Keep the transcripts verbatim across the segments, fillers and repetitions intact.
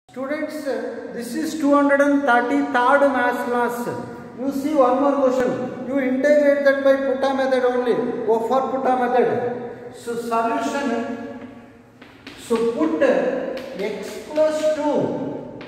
Students, this is two hundred thirty-third maths class. You see one more question. You integrate that by Putta method only. Go for Putta method. So solution. So put x plus two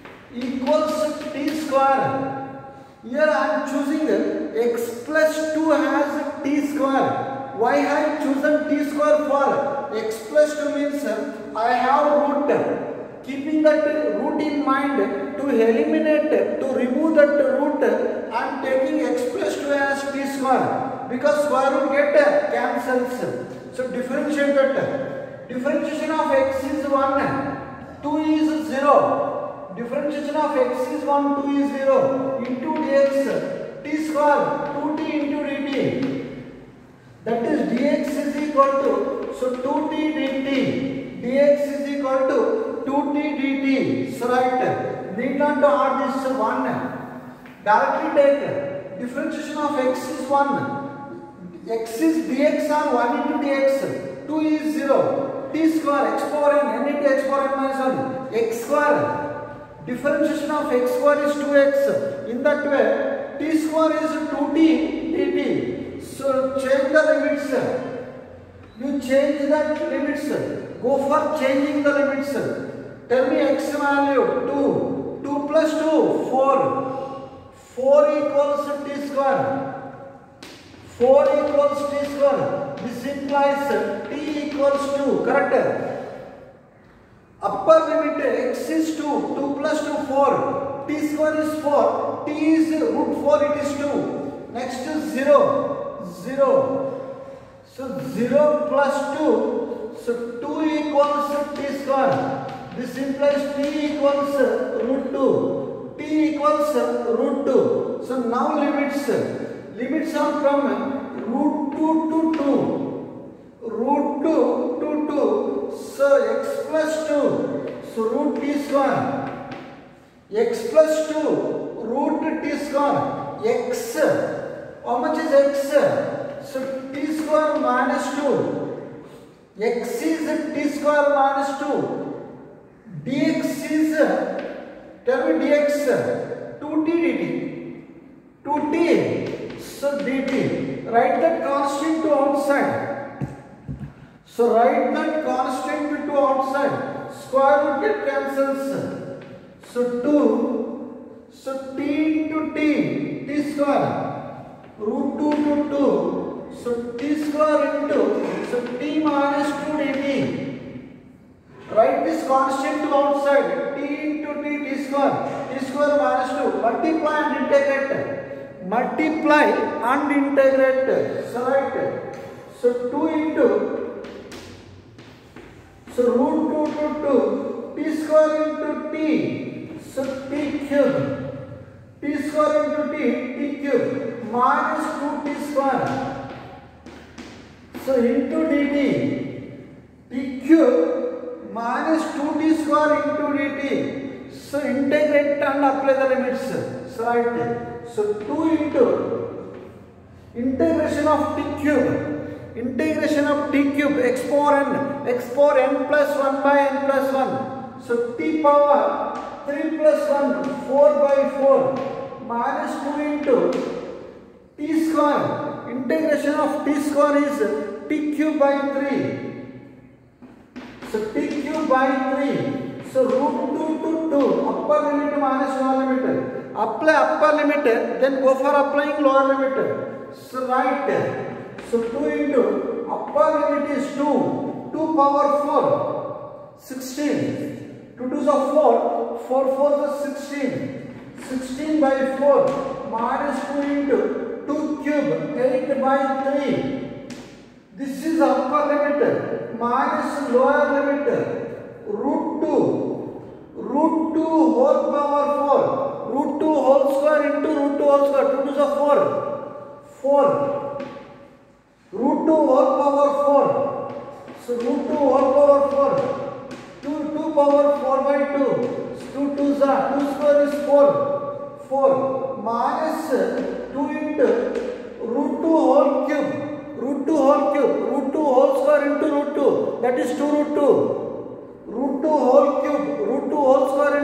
equals t square. Here I am choosing x plus two has t square. Why I have chosen t square for? X plus two means I have root. Keeping that root in mind, to eliminate, to remove that root, I am taking x plus two as t square, because square root get cancels. So differentiate that. Differentiation of x is one, two is zero. Differentiation of x is one, two is zero. Into dx, t square, two t into dt. That is dx is equal to, so two t dt. Dx is equal to two t dt. So right, need not to add this one. Directly take differentiation of x is one. X is dx on one into dx. two is zero. T square x power n, n into x power n minus one. X square. Differentiation of x square is two x. In that way, t square is two t dt. So change the limits. You change that limits. Go for changing the limits. Tell me x value two. two plus two, four. four equals t square. four equals t square. This implies t equals two. Correct? Upper limit x is two. two plus two, four. T square is four. T is root four, it is two. Next is zero. zero. So zero plus two. So two equals t square. This implies t equals root two. T equals root two. So now limits. Limits are from root two to two. Root two to two. So x plus two. So root t square. X plus two. Root t square. X. How much is x? So t square minus two. X is t square minus two. Dx is, tell me dx, two t dt. two t. So dt. Write that constant to outside. So write that constant to outside. Square root get cancels. So two. So t into t. T square. Root two to two. So t square into, so t minus two dt. Write this constant to outside. T into t, t square. T square minus two. Multiply and integrate. Multiply and integrate. So right. So two into, so root two to two. T square into t. So t cube. T square into t, t cube. Minus two t square. So into dt. T cube minus two t square into dt. So integrate and apply the limits. So right. So two into integration of t cube. Integration of t cube x power n. X power n plus one by n plus one. So t power three plus one. four by four. Minus two into t square. Integration of t square is t cube by three. So t cube by three. So root two to two. Upper limit minus lower limit. Apply upper limit. Then go for applying lower limit. So right. So two into upper limit is two. two power four. sixteen. two twos are four. four fours are sixteen. sixteen by four. Minus two into two cube. eight by three. This is upper limit minus lower limit. Root two. Root two whole power four. Root two whole square into root two whole square. two twos are four. four. Root two whole power four. So root two whole power four. two, two power four by two. two twos are, two square is four. four. Minus two into root two whole cube. Root two whole cube. Root two whole square into root two. That is two root two. Root two whole cube. Root two whole square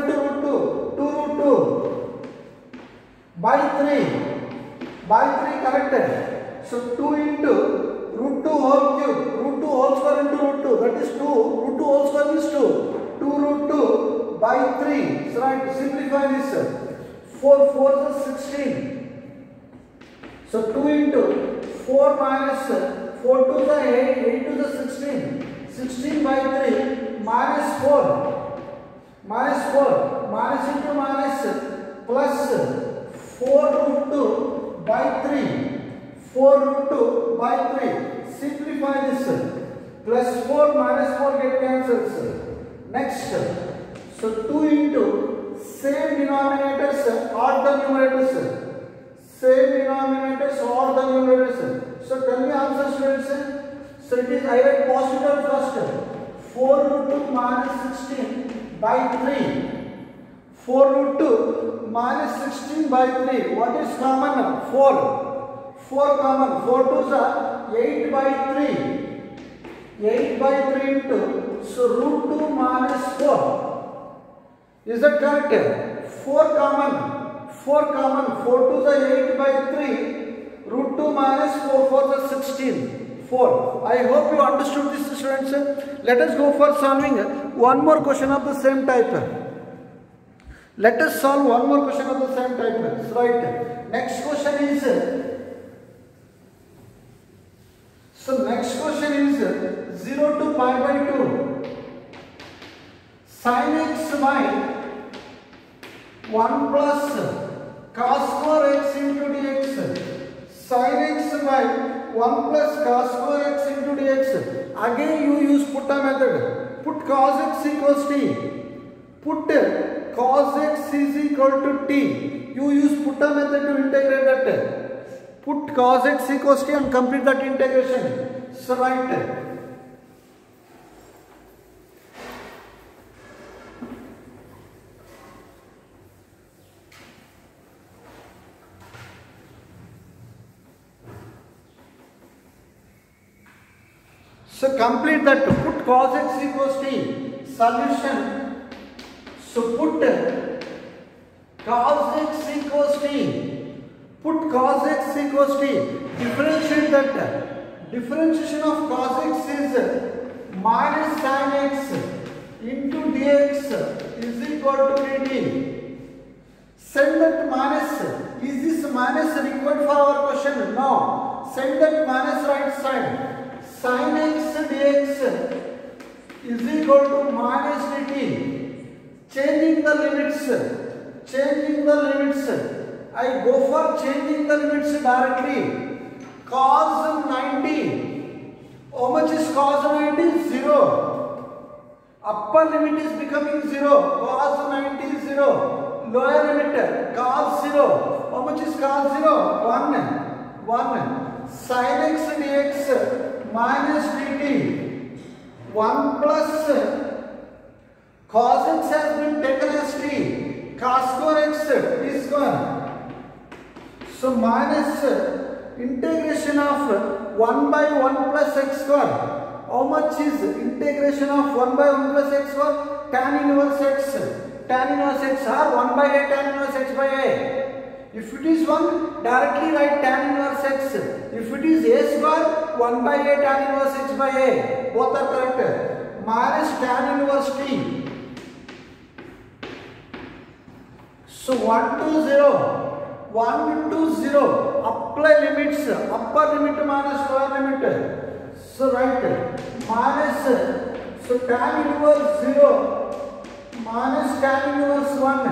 by three. By three correct. So two into root two whole cube. Root two whole square into root two. That is two. Root two whole square is two. two root two by three. So right, simplify this. four fours is sixteen. So two into four minus four twos are eight. eight twos are sixteen. sixteen by three minus four. Minus four. Minus into minus plus four root two by three. four root two by three. Simplify this. Plus four minus four get cancelled. Next. So two into same denominators odd the numerators. Same denominators odd the numerators. So tell me answer, students. So it is I write positive first. four root two minus sixteen by three. four root two minus sixteen by three. What is common? four. four common. four twos are eight by three. eight by three into, so root two minus four. Is that correct? four common. four common. four twos are eight by three. Root two minus four. four is sixteen. four. I hope you understood this, students. Let us go for solving one more question of the same type. Let us solve one more question of the same type. Right. Next question is, so next question is zero to pi by two. Sin x by one plus cos square x into dx. Sin x by one plus cos square x into dx. Again you use putta method. Put cos x equals t. Put cos x is equal to t. You use putta method to integrate that. Put cos x equals t and complete that integration. So right. So complete that. Put cos x equals t. Solution. So put cos x equals t. Put cos x equals t. Differentiate that. Differentiation of cos x is minus sin x into dx is equal to dt. Send that minus. Is this minus required for our question? No. Send that minus right side. Sin x dx is equal to minus dt. Changing the limits. Changing the limits. I go for changing the limits directly. Cos ninety. How much is cos ninety? Zero. Upper limit is becoming zero. Cos ninety is zero. Lower limit cos zero. How much is cos zero? one. one. Sin x dx minus dt. one plus cos x has been taken as t. Cos square x t square. So minus integration of one by one plus x square. How much is integration of one by one plus x square? Tan inverse x. Tan inverse x or one by a tan inverse x by a. If it is one, directly write tan inverse x. If it is a square, one by a tan inverse x by a. Both are correct. Minus tan inverse t. So one to zero. one to zero. Apply limits. Upper limit minus lower limit. So right. Minus. So tan inverse zero. Minus tan inverse one.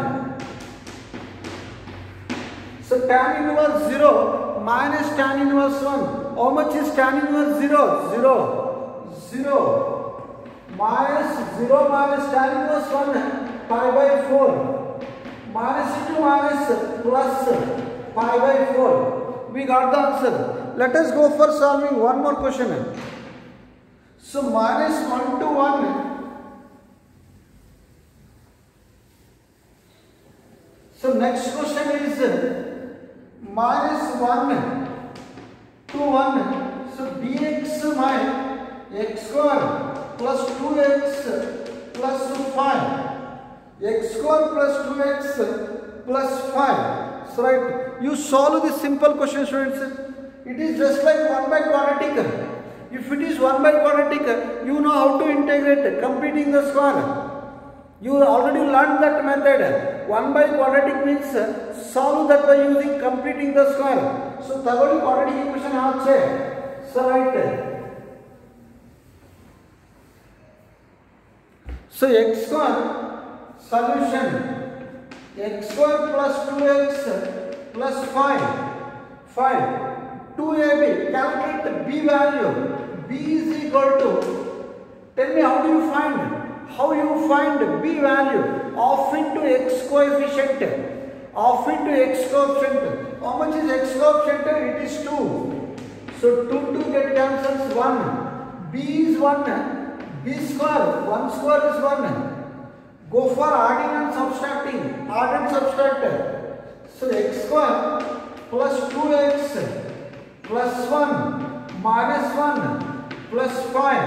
So tan inverse zero minus tan inverse one. How much is tan inverse zero? zero. zero. Minus zero minus tan inverse one. Pi by four. Minus into minus plus pi by four. We got the answer. Let us go for solving one more question. So minus one to one. So next question is minus one to one. So dx by x square plus two x plus five. X square plus two x plus five. So right, you solve this simple question, students. It is just like one by quadratic. If it is one by quadratic, you know how to integrate, completing the square. You already learned that method. one by quadratic means solve that by using completing the square. So thoroughly quadratic equation ache. So right. So x square solution x square plus two x plus five. five. two a b. Calculate the b value. B is equal to. Tell me how do you find? How you find b value? Half into x coefficient. Half into x coefficient. How much is x coefficient? It is two. So two two get cancels one. B is one. B square. one square is one. Go for adding and subtracting. Add and subtract. So x square plus two x plus one minus one plus five.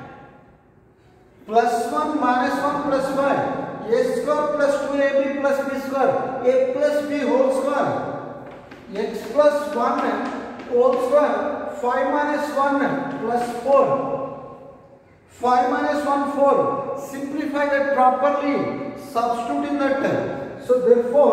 Plus one minus one plus five. A square plus two a b plus b square. A plus b whole square. X plus one whole square. five minus one plus four. five minus one, four. Simplify that properly. Substitute in that. So therefore,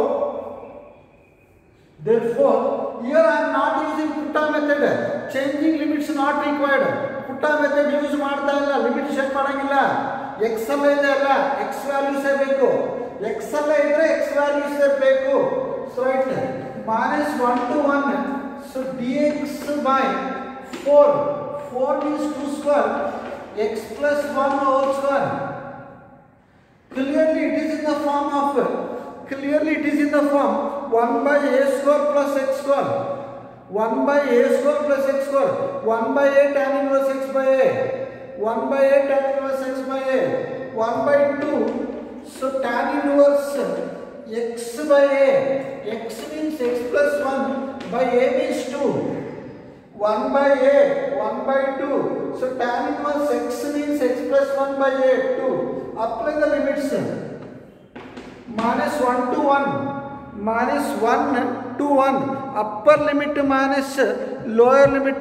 therefore, here I am not using putta method. Changing limits not required. Putta method use ಮಾಡ್ತಾ ಇಲ್ಲ, limit check ಮಾಡಂಗಿಲ್ಲ. x ಅಲ್ಲೇ ಇದೆ ಅಲ್ಲ, x values ಬೇಕು. x ಅಲ್ಲೇ ಇದ್ರೆ x values ಬೇಕು. So right, minus one to one. So dx by four. four is two square. X plus one whole square. Clearly it is in the form of, clearly it is in the form one by a square plus x square. one by a square plus x square. one by a tan inverse x by a. one by a tan inverse x by a. one by two. So tan inverse x by a. X means x plus one by a means two. one by a. one by two. So tan inverse x means x plus one by a, two. Apply the limits. Minus one to one. Minus one to one. Upper limit minus lower limit.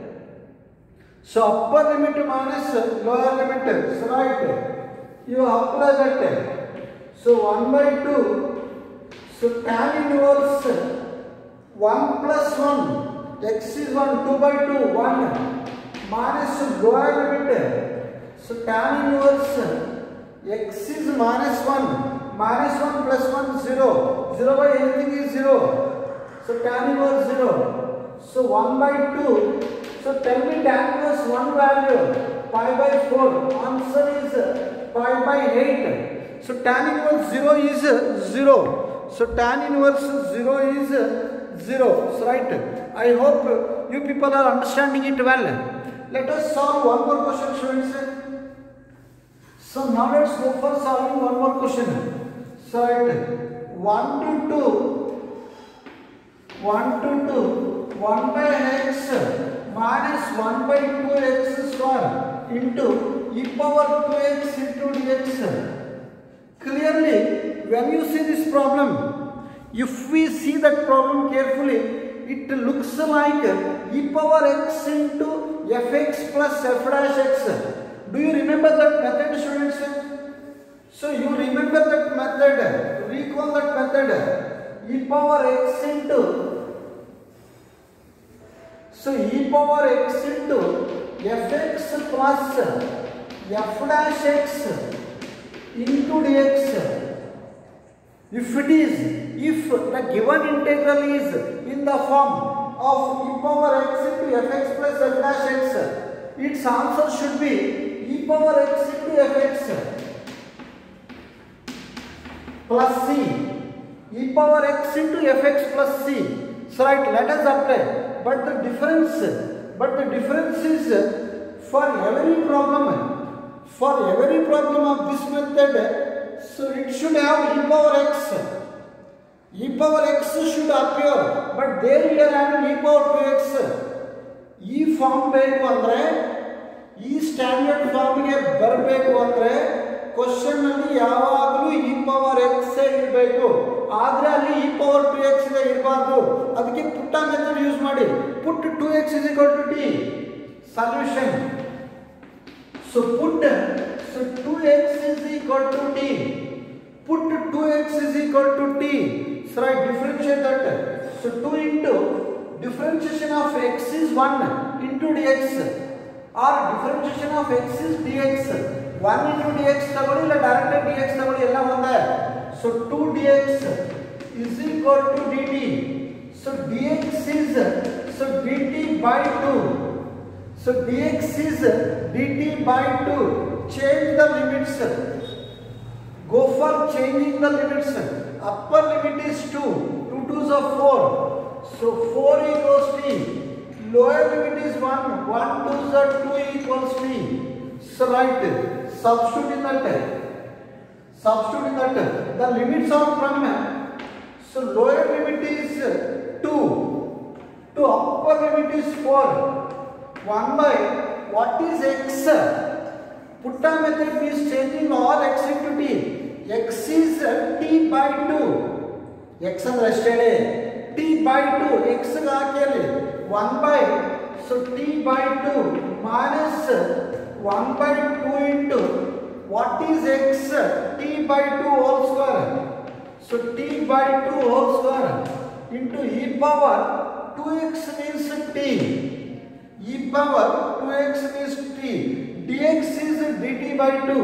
So upper limit minus lower limit. So right. You apply that. So one by two. So tan inverse one plus one. X is one. two by two. one. Minus lower limit. So tan inverse x is minus one. Minus one plus one, zero. zero by anything is zero. So tan inverse zero. So one by two. So tell me tan inverse one value. pi by four. Answer is pi by eight. So tan inverse zero is zero. So tan inverse zero is zero. So right. I hope you people are understanding it well. Let us solve one more question, students. So now let's go for solving one more question. So right, one to two, one to two, one by x minus one by two x square into e power two x into dx. Clearly, when you see this problem, if we see that problem carefully, it looks like e power x into fx plus f dash x. Do you remember that method, students? So you remember that method, recall that method, e power x into, so e power x into fx plus f dash x into dx. If it is, if the given integral is in the form of e power x into fx plus f dash x, its answer should be e power x into fx plus c. E power x into fx plus c. So right, let us apply. But the difference, but the difference is for every problem, for every problem of this method, so it should have e power x. E power x should appear, but there we are having e power two x. E form ಬೇಕು ಅಂದ್ರೆ ಈ standard form ಗೆ ಬರಬೇಕು ಅಂದ್ರೆ question ಅಲ್ಲಿ ಯಾವಾಗಲೂ E power X ಇರಬೇಕು, ಆದ್ರೆ ಅಲ್ಲಿ ಇ ಪವರ್ ಟು ಎಕ್ಸ್ ಇದೆ ಇರಬಾರ್ದು. ಅದಕ್ಕೆ ಪುಟ್ಟ ಮೆಥಡ್ ಯೂಸ್ ಮಾಡಿ. Put two x is equal to t solution. So put so two x is equal to t. Put two x is equal to t. So I differentiate that. So two into differentiation of x is one into dx, or differentiation of x is dx. one into dx ತಗೊಳ್ಳಿ ಇಲ್ಲ direct dx ತಗೊಳ್ಳಿ, ಎಲ್ಲ ಒಂದೇ. So two dx is equal to dt. So dx is so dt by two. So dx is dt by two. Change the limits. Go for changing the limits. Upper limit is two. two twos are four. So four equals t. Lower limit is one. one twos are two equals t. So right. Substitute in that. Substitute in that. The limits are from. So lower limit is two. To upper limit is four. one by what is x? Putta method means changing all x into t. X is t by two. X ಅಂದ್ರೆ ಅಷ್ಟೇ. t by two. X ಗೆ ಹಾಕಿ one by so t by two minus one by two into what is x? t by two whole square. So t by two whole square into e power two x means t. E power two x means t. Dx is dt by two.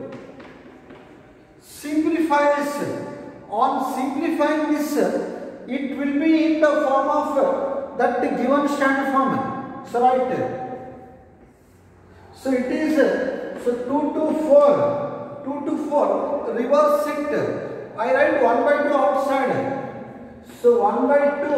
Simplify this. On simplifying this, it will be in the form of that given standard form. So right. So it is so two to four. two to four. Reverse it. I write one by two outside. So one by two.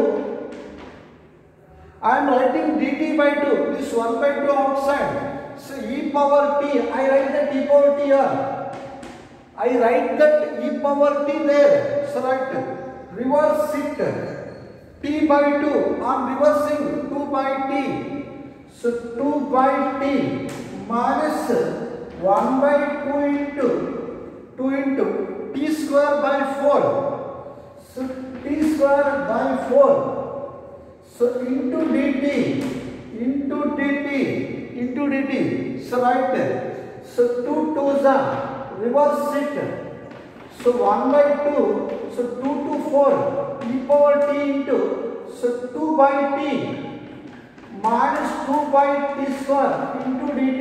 I am writing dt by two. This one by two outside. So e power t, I write that e power t here. I write that e power t there. So right, reverse it. T by two, I am reversing two by t. So two by t minus one by two into two into t square by four. So t square by four. So into dt, into dt. Into dt. So right. So two twos are reverse it. So one by two. So two to four. E power t into so two by t minus two by t square into dt.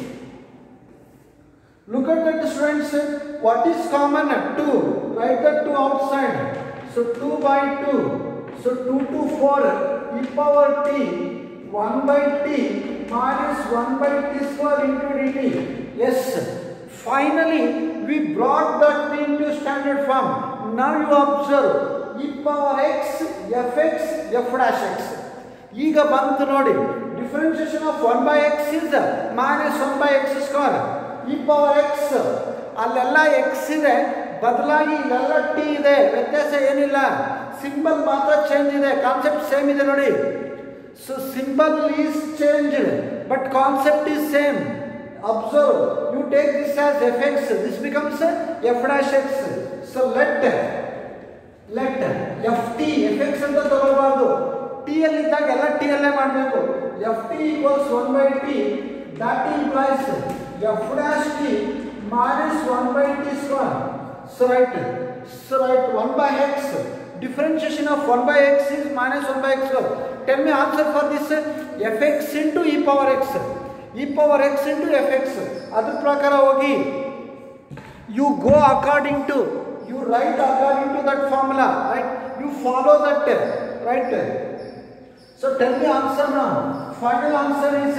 Look at that, students. What is common? two. Write that two outside. So two by two. So two to four. E power t one by t minus one by t square into dt. Yes. Finally, we brought that into standard form. Now you observe e power x, fx, f dash x. ಈಗ ಬಂತು ನೋಡಿ, differentiation of one by x is minus one by x square. e power x ಅಲ್ಲೆಲ್ಲ x ಇದೆ, ಬದಲಾಗಿ ಇಲ್ಲೆಲ್ಲ t ಇದೆ, ವ್ಯತ್ಯಾಸ ಏನಿಲ್ಲ. ಸಿಂಬಲ್ ಮಾತ್ರ ಚೇಂಜ್ ಇದೆ, ಕಾನ್ಸೆಪ್ಟ್ ಸೇಮ್ ಇದೆ ನೋಡಿ. So symbol is changed, but concept is same. Observe, you take this as fx, this becomes f dash x. So let let ft fx ಅಂತ ತಗೊಳ್ಬಾರ್ದು, t ಅಲ್ಲಿ ಇದ್ದಾಗ ಎಲ್ಲ t ಅಲ್ಲೇ ಮಾಡಬೇಕು. ft equals one by t, that implies f dash t minus one by t square. So write so write one by x. Differentiation of one by x is minus one by x square. Tell me answer for this. Fx into e power x. E power x into fx. Adar prakara hogi. You go according to, you write according to that formula, right? You follow that, right? So tell me answer now. Final answer is.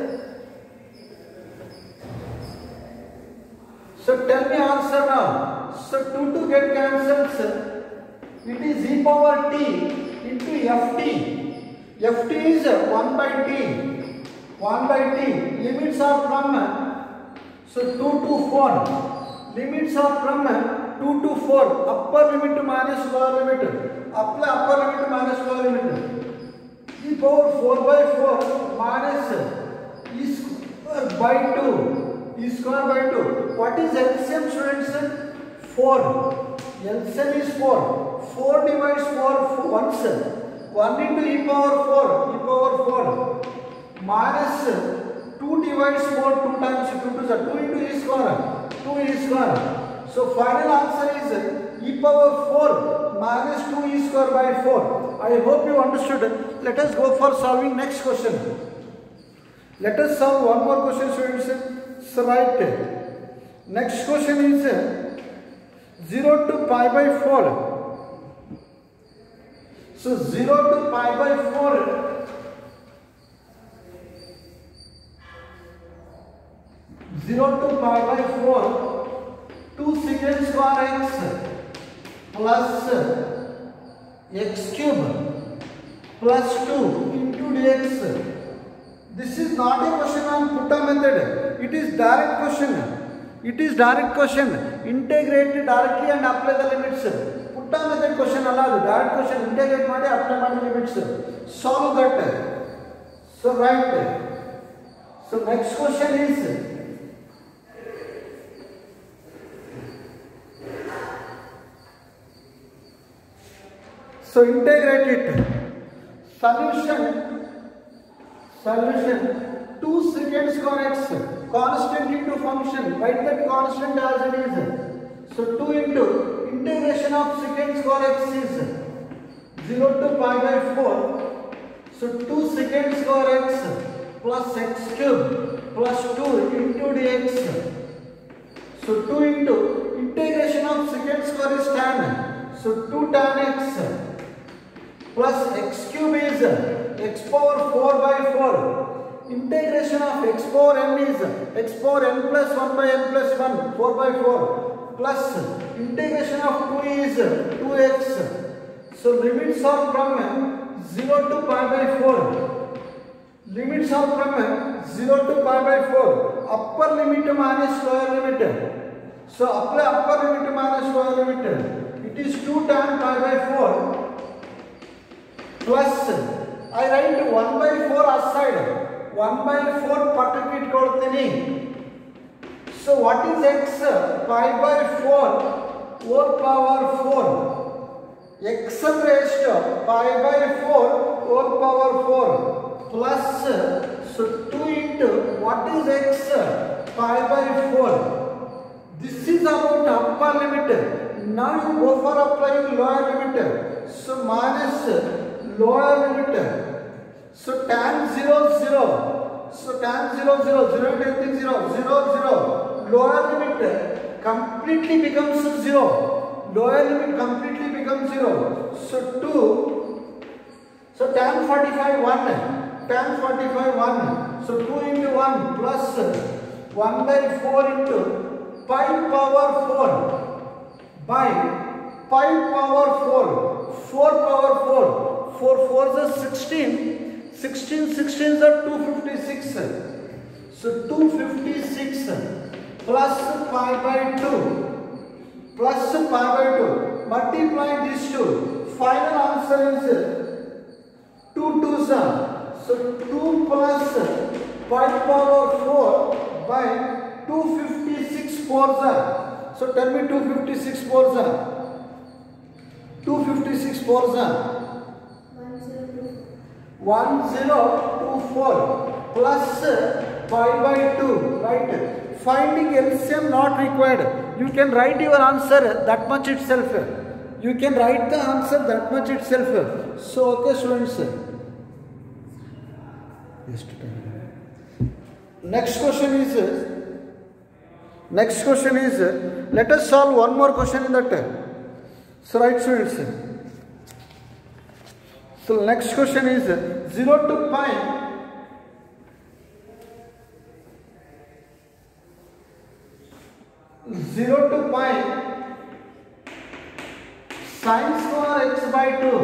So tell me answer now. So two to get cancels. It is e power t into ft. Ft is one by t. one by t. Limits are from so two to four. Limits are from two to four. Upper limit minus lower limit. Apply upper limit minus lower limit. E power four by four minus e square by two e square by two. What is L C M, students? four. L C M is four. four divides four once. one into e power four. E power four. Minus two divides four two times. two to the two into e square. two e square. So final answer is e power four minus two e square by four. I hope you understood. Let us go for solving next question. Let us solve one more question, students. So right. Next question is zero to pi by four. So zero to pi by four. zero to pi by four. two secant square x plus x cube plus two into dx. This is not a question on putta method. It is direct question. It is direct question. Integrate directly and apply the limits. Putta method question allowed. Direct question. Integrate ಮಾಡಿ apply ಮಾಡಿ limits. Solve that. So right. So next question is so integrate it. Solution. Solution. two secant square x constant into function. Write that constant as it is. So two into integration of secant square x is zero to pi by four. So two secant square x plus x cube plus two into dx. So two into integration of secant square is tan. So two tan x plus x cube is x power four by four. Integration of x power n is x power n plus one by n plus one, four by four, plus integration of two is two x. So limits are from zero to pi by four. Limits are from zero to pi by four. Upper limit minus lower limit. So apply upper limit minus lower limit. It is two tan pi by four plus I write one by four aside. one by four ಪಟ್ಟಕ್ಕೆ ಇಟ್ಕೊಳ್ತೀನಿ. So what is x? pi by four whole power four. X ಅಂದ್ರೆ ಎಷ್ಟು? pi by four whole power four plus so two into what is x? pi by four. This is about upper limit. Now you go for applying lower limit. So minus lower limit. So tan zero zero. So tan zero zero zero into everything zero zero zero. Lower limit completely becomes zero. Lower limit completely becomes zero. So two. So tan forty-five one. Tan forty-five one. So two into one plus one by four into pi power four by pi power four. four power four. four fours are sixteen. sixteen sixteens are two hundred fifty-six. So two hundred fifty-six plus pi by two plus pi by two. Multiply these two. Final answer is two twos. So two plus pi power four by two hundred fifty-six fours. So tell me two hundred fifty-six fours. two hundred fifty-six fours. one zero two four plus pi by two, right? Finding L C M not required. You can write your answer that much itself. You can write the answer that much itself. So okay students. Next question is next question is let us solve one more question in that. So right students. So next question is zero to pi zero to pi sin square x by two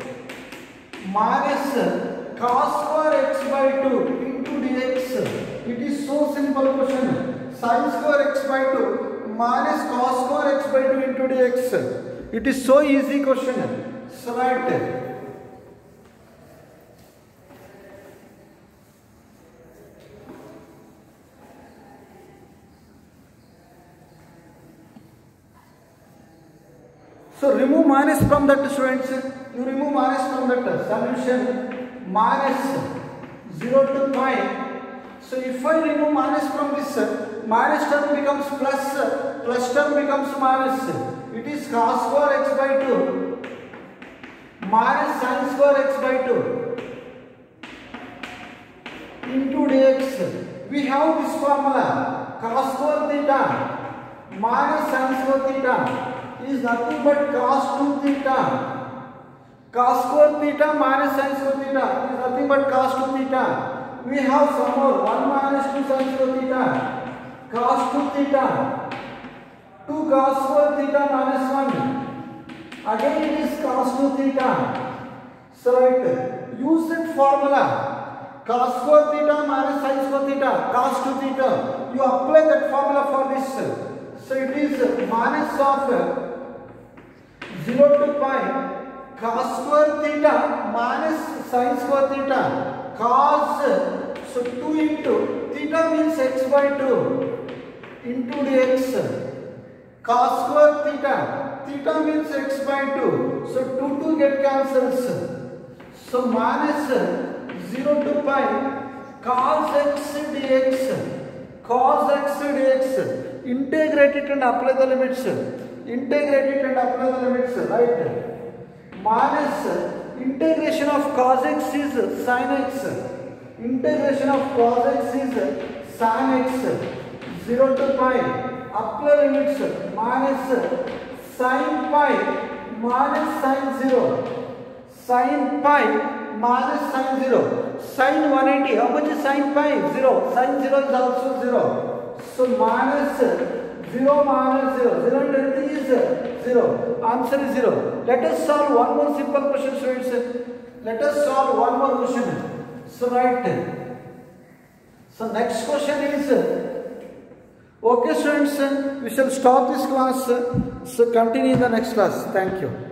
minus cos square x by two into dx. It is so simple question. Sin square x by two minus cos square x by two into dx. It is so easy question. So right. So remove minus from that, students. You remove minus from that solution. Minus zero to pi. So if I remove minus from this, minus term becomes plus, plus term becomes minus. It is cos square x by two minus sin square x by two into dx. We have this formula, cos square theta minus sin square theta is nothing but cos two theta. Cos square theta minus sin square theta is nothing but cos two theta. We have some more, one minus two sin square theta, cos two theta, two cos square theta minus one. Again it is cos two theta. So right, use that formula, cos square theta minus sin square theta, cos two theta. You apply that formula for this. So it is minus of zero to pi, cos square theta minus sin square theta. Cos, so two into theta means x by two into dx. Cos square theta, theta means x by two. So two two get cancels. So minus zero to pi cos x dx. Cos x dx. Integrate it and apply the limits. Integrate it and apply the limits. Right. Minus integration of cos x is sin x. Integration of cos x is sin x. zero to pi. Apply limits. Minus sin pi minus sin zero. Sin pi minus sin zero. Sin one eighty. How much is sin pi? zero. Sin zero is also zero. So minus zero minus zero. zero and anything is zero. Answer is zero. Let us solve one more simple question, students. Let us solve one more question. So right. So next question is, okay students, we shall stop this class. So continue in the next class. Thank you.